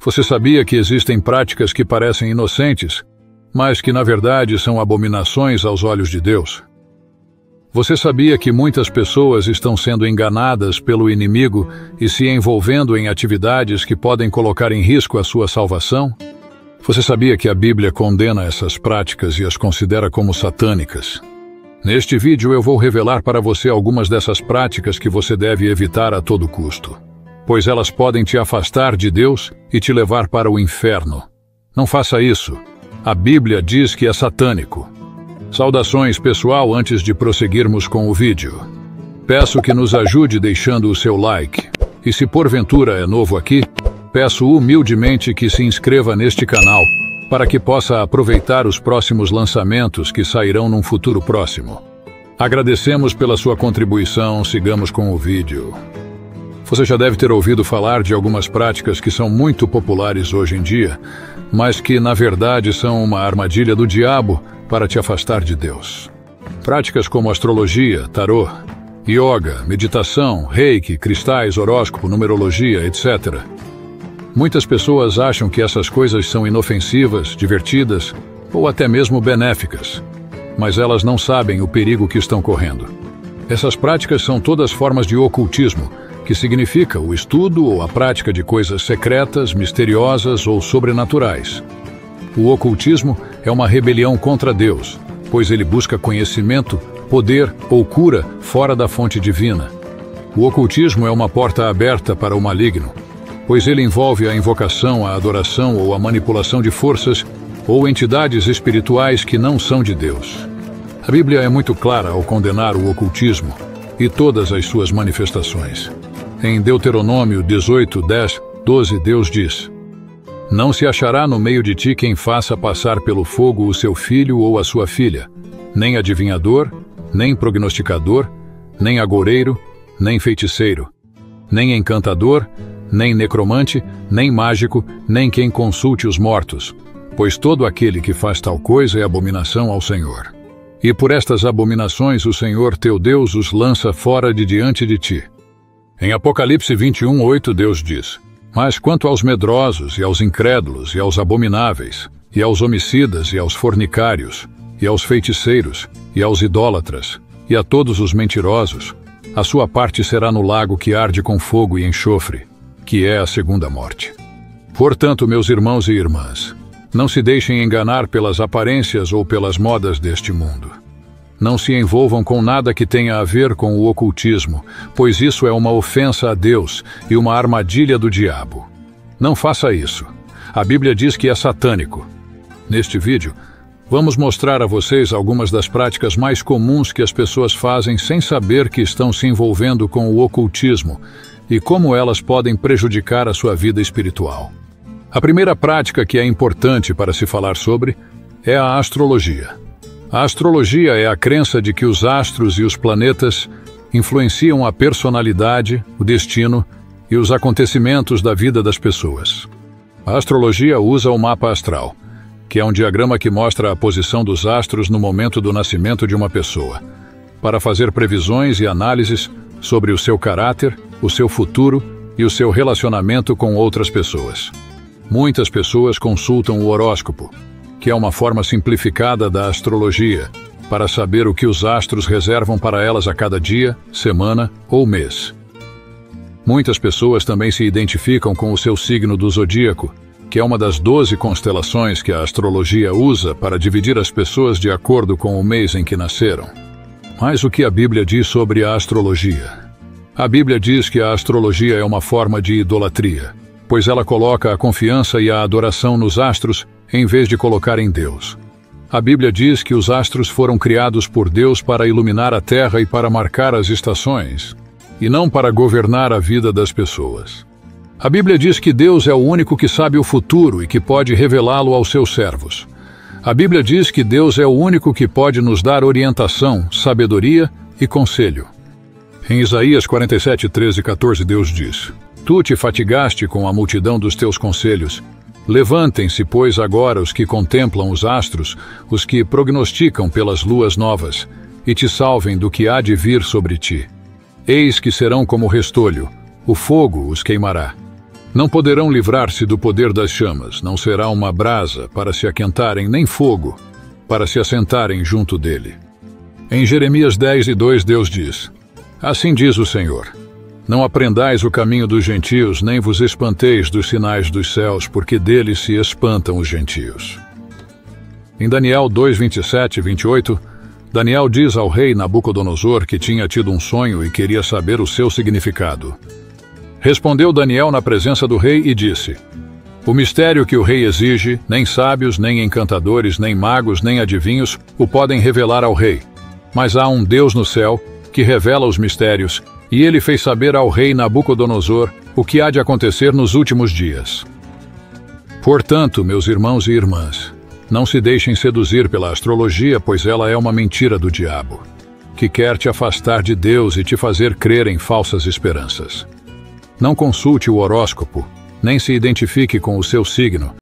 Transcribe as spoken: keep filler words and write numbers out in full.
Você sabia que existem práticas que parecem inocentes, mas que na verdade são abominações aos olhos de Deus? Você sabia que muitas pessoas estão sendo enganadas pelo inimigo e se envolvendo em atividades que podem colocar em risco a sua salvação? Você sabia que a Bíblia condena essas práticas e as considera como satânicas? Neste vídeo eu vou revelar para você algumas dessas práticas que você deve evitar a todo custo, pois elas podem te afastar de Deus e te levar para o inferno. Não faça isso. A Bíblia diz que é satânico. Saudações, pessoal, antes de prosseguirmos com o vídeo. Peço que nos ajude deixando o seu like. E se porventura é novo aqui, peço humildemente que se inscreva neste canal para que possa aproveitar os próximos lançamentos que sairão num futuro próximo. Agradecemos pela sua contribuição, sigamos com o vídeo. Você já deve ter ouvido falar de algumas práticas que são muito populares hoje em dia, mas que na verdade são uma armadilha do diabo para te afastar de Deus. Práticas como astrologia, tarô, yoga, meditação, reiki, cristais, horóscopo, numerologia, etcétera. Muitas pessoas acham que essas coisas são inofensivas, divertidas ou até mesmo benéficas, mas elas não sabem o perigo que estão correndo. Essas práticas são todas formas de ocultismo, que significa o estudo ou a prática de coisas secretas, misteriosas ou sobrenaturais. O ocultismo é uma rebelião contra Deus, pois ele busca conhecimento, poder ou cura fora da fonte divina. O ocultismo é uma porta aberta para o maligno, pois ele envolve a invocação, a adoração ou a manipulação de forças ou entidades espirituais que não são de Deus. A Bíblia é muito clara ao condenar o ocultismo e todas as suas manifestações. Em Deuteronômio dezoito, dez, doze, Deus diz: "Não se achará no meio de ti quem faça passar pelo fogo o seu filho ou a sua filha, nem adivinhador, nem prognosticador, nem agoureiro, nem feiticeiro, nem encantador, nem necromante, nem mágico, nem quem consulte os mortos, pois todo aquele que faz tal coisa é abominação ao Senhor. E por estas abominações o Senhor teu Deus os lança fora de diante de ti." Em Apocalipse vinte e um, oito, Deus diz: "Mas quanto aos medrosos, e aos incrédulos, e aos abomináveis, e aos homicidas, e aos fornicários, e aos feiticeiros, e aos idólatras, e a todos os mentirosos, a sua parte será no lago que arde com fogo e enxofre, que é a segunda morte. Portanto, meus irmãos e irmãs, não se deixem enganar pelas aparências ou pelas modas deste mundo. Não se envolvam com nada que tenha a ver com o ocultismo, pois isso é uma ofensa a Deus e uma armadilha do diabo. Não faça isso. A Bíblia diz que é satânico. Neste vídeo, vamos mostrar a vocês algumas das práticas mais comuns que as pessoas fazem sem saber que estão se envolvendo com o ocultismo e como elas podem prejudicar a sua vida espiritual. A primeira prática que é importante para se falar sobre é a astrologia. A astrologia é a crença de que os astros e os planetas influenciam a personalidade, o destino e os acontecimentos da vida das pessoas. A astrologia usa o mapa astral, que é um diagrama que mostra a posição dos astros no momento do nascimento de uma pessoa, para fazer previsões e análises sobre o seu caráter, o seu futuro e o seu relacionamento com outras pessoas. Muitas pessoas consultam o horóscopo, que é uma forma simplificada da astrologia, para saber o que os astros reservam para elas a cada dia, semana ou mês. Muitas pessoas também se identificam com o seu signo do zodíaco, que é uma das doze constelações que a astrologia usa para dividir as pessoas de acordo com o mês em que nasceram. Mas o que a Bíblia diz sobre a astrologia? A Bíblia diz que a astrologia é uma forma de idolatria, pois ela coloca a confiança e a adoração nos astros em vez de colocar em Deus. A Bíblia diz que os astros foram criados por Deus para iluminar a terra e para marcar as estações, e não para governar a vida das pessoas. A Bíblia diz que Deus é o único que sabe o futuro e que pode revelá-lo aos seus servos. A Bíblia diz que Deus é o único que pode nos dar orientação, sabedoria e conselho. Em Isaías quarenta e sete, treze e quatorze, Deus diz: "Tu te fatigaste com a multidão dos teus conselhos. Levantem-se, pois, agora os que contemplam os astros, os que prognosticam pelas luas novas, e te salvem do que há de vir sobre ti. Eis que serão como restolho, o fogo os queimará. Não poderão livrar-se do poder das chamas, não será uma brasa para se aquentarem, nem fogo para se assentarem junto dele. Em Jeremias dez e dois, Deus diz: Assim diz o Senhor: Não aprendais o caminho dos gentios, nem vos espanteis dos sinais dos céus, porque deles se espantam os gentios. Em Daniel dois, vinte e sete e vinte e oito, Daniel diz ao rei Nabucodonosor que tinha tido um sonho e queria saber o seu significado. Respondeu Daniel na presença do rei e disse: O mistério que o rei exige, nem sábios, nem encantadores, nem magos, nem adivinhos o podem revelar ao rei. Mas há um Deus no céu que revela os mistérios, e ele fez saber ao rei Nabucodonosor o que há de acontecer nos últimos dias. Portanto, meus irmãos e irmãs, não se deixem seduzir pela astrologia, pois ela é uma mentira do diabo, que quer te afastar de Deus e te fazer crer em falsas esperanças. Não consulte o horóscopo, nem se identifique com o seu signo,